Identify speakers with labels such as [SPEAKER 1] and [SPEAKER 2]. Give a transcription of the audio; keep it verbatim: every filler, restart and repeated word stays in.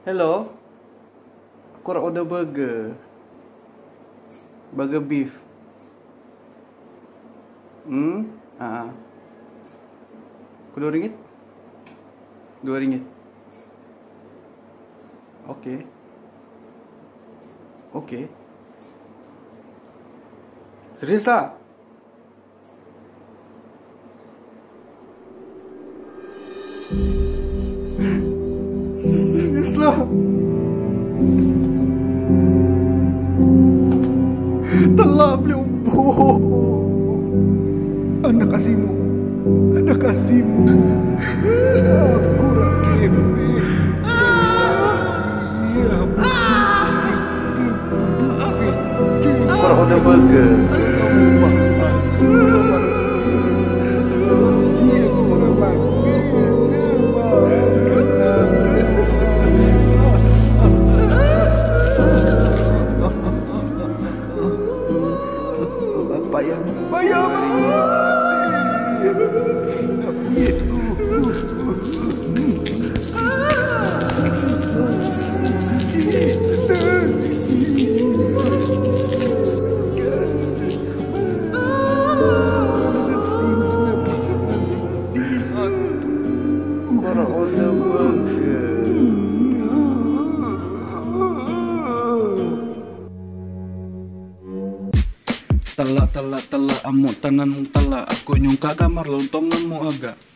[SPEAKER 1] Hello. Aku nak order burger. Burger beef. Hmm? Haa. Aku dua ringgit? Dua ringgit. Okey. Okey. Serius tak? Serius lah. Telah beli ubuh. Anak kasihmu. Anak kasihmu. Aku rakimpi. Korang order burger. Bayar, bayar. Korang order burger.
[SPEAKER 2] Tala tala tala amuk tanan mung tala aku nyungka gambar lontong nemu agak